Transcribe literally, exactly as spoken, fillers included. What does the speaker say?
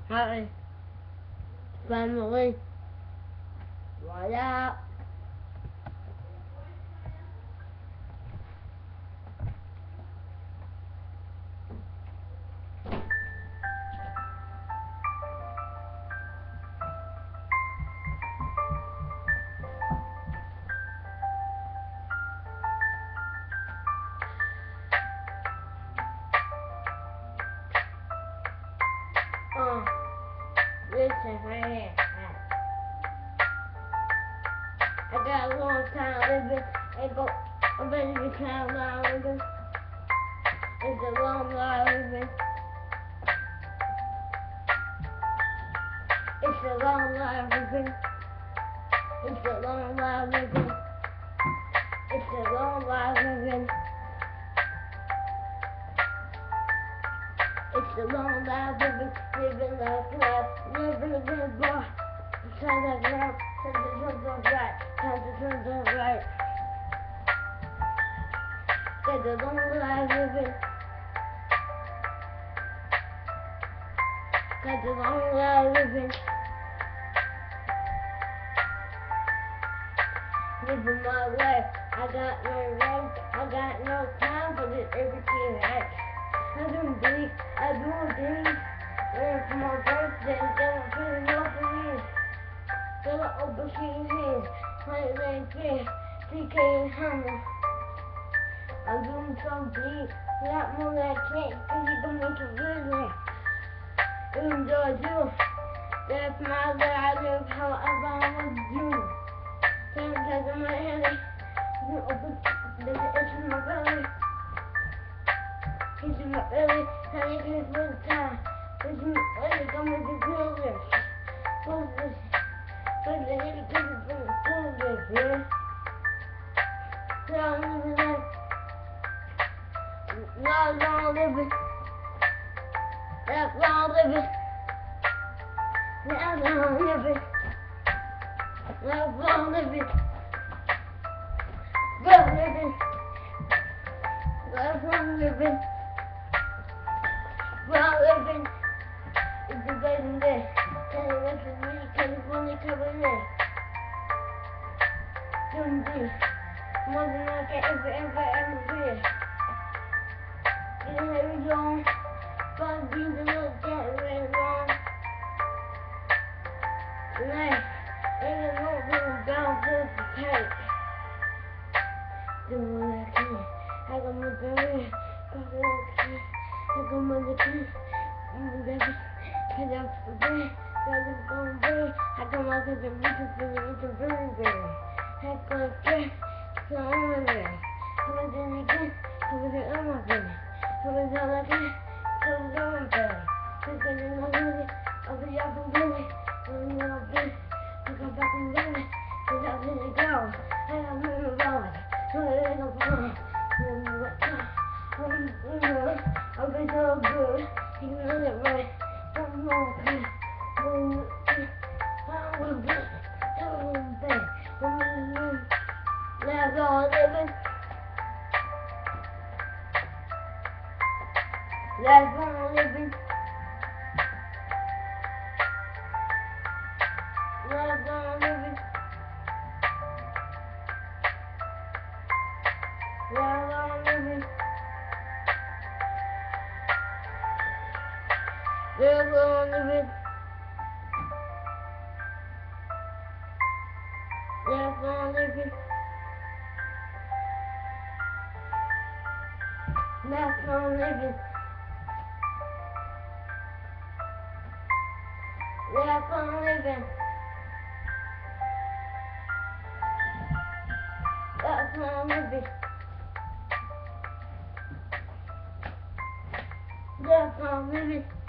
Hi, family. What up? Uh, listen right here. I got a long time living. I go, I'm ready to count down living. It's a long life living. It's a long life living. It's a long life living. It's a long life living. It's a long life living, living like life, living a good boy. Turn that left, turn the turn the right, turn the turn the right. Get a long life living. Got a long life living. Living my life, I got no right, I got no time for this everything right. I don't believe, I do things. Waiting for my birthday, then I'm feeling no for me. Then I open sheet hands, hundred ninety-three, T K Hammer. I'm doing so deep, not more than I can't, cause you can make it really. Even though I do, that's my life, I live however I want to do. Sometimes in my head, I can open, there's an itch in my belly. This is my early, honey, this is the time. This is my early, come with the builders. Builders. But the little kids from the builders, yeah? So I'm living like, long, long living. That's long living. That's long living. That's long living. Good living. That's long living. Well, living is the golden day. Tell you what's in me, California coming in. Doing this. More than I can ever, ever, ever be. Getting heavy long. Fun beans and little get very long. Tonight, ain't no little bound for the cake. Doing what I can. I got my baby. Got the little kid. I got my little kid. I'm baby. Cause I'm the bed. Cause I'm going bed. I got my cousin Richard for the Richard very bad. I got a kid. So I'm in there. Come on, then again. Come on, then I'm up in it. Come on, then again. Come on, then I'm bad. Cause then I'm really. I'll be up and get it. I'm not bad. I come back and get it. Cause I'm in the go. I got me around. So I don't know. I'll be so good. You know it right. Don't know me. I will be so bad. That's all living. That's all living. That's all living. That's all living. There's all living. There's all living. That's all living. That's all living. That's all living. That's all living.